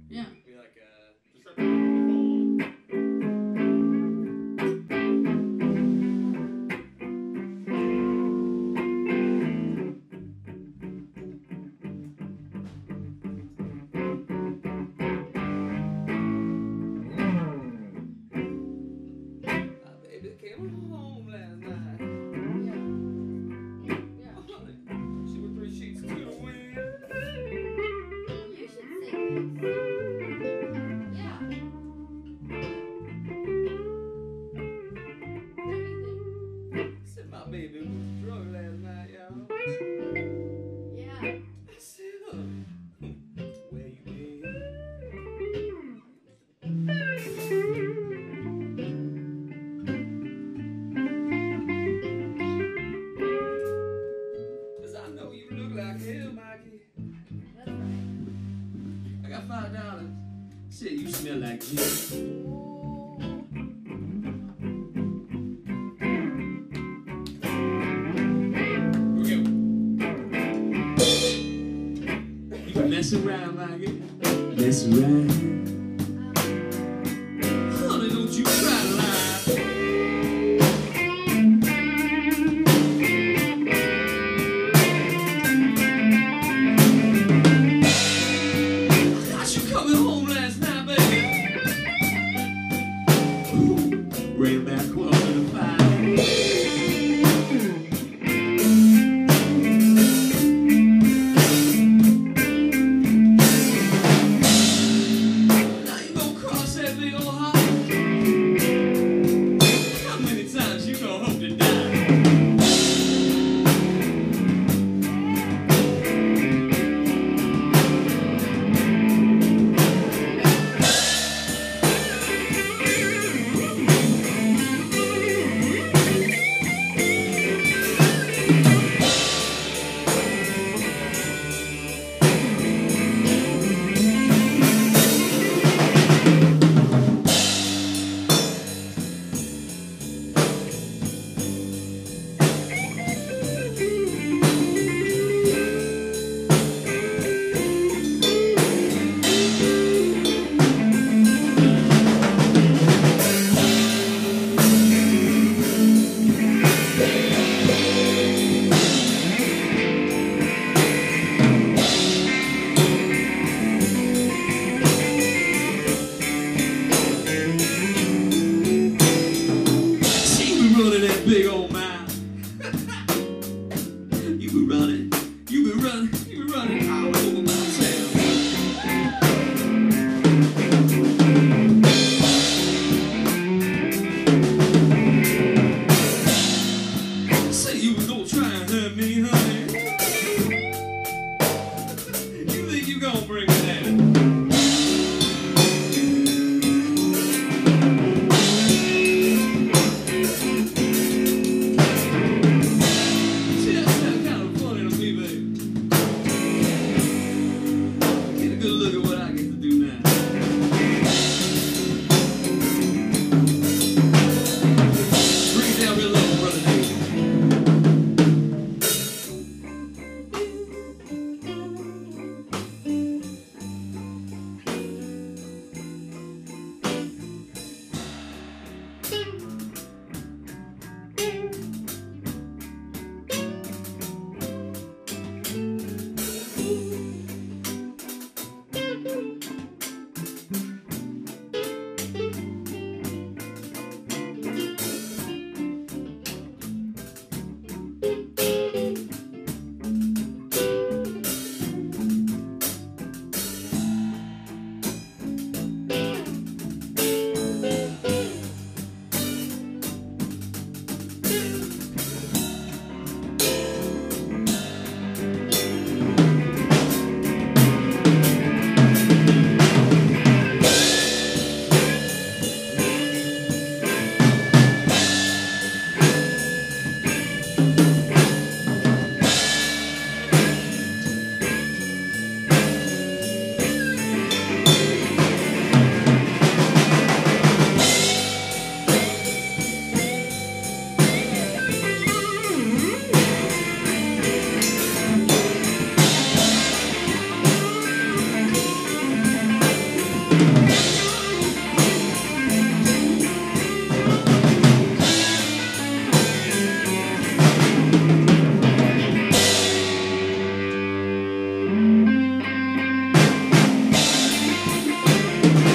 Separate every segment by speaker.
Speaker 1: Yeah.
Speaker 2: Be like just start playing the phone. My baby came home last night. She was 3 sheets to the wind.
Speaker 1: You should sing this. Yeah.
Speaker 2: Said my baby was drunk last night, y'all.
Speaker 1: Yeah.
Speaker 2: I said, where you been? Cause I know you look like hell, Mikey.
Speaker 1: That's right.
Speaker 2: I got $5. Shit, you smell like gin. Mess around, Maggie. Mess around. Honey, don't you try to lie. I got you coming home last night, baby. Ooh, ran back 1:45. Big old mouth. You be running all over my town. Say you was gonna try and hurt me, honey. You think you gonna bring me down?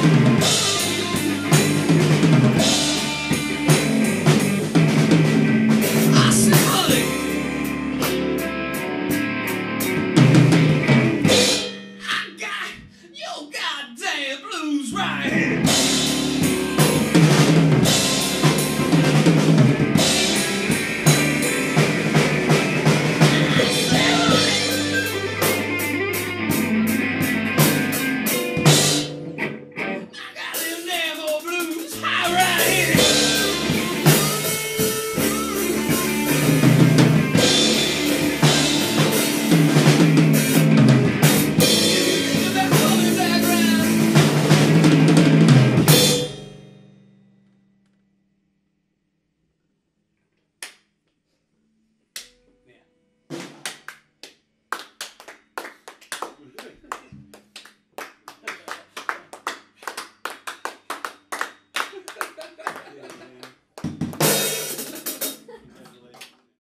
Speaker 2: Your goddamn blues right here.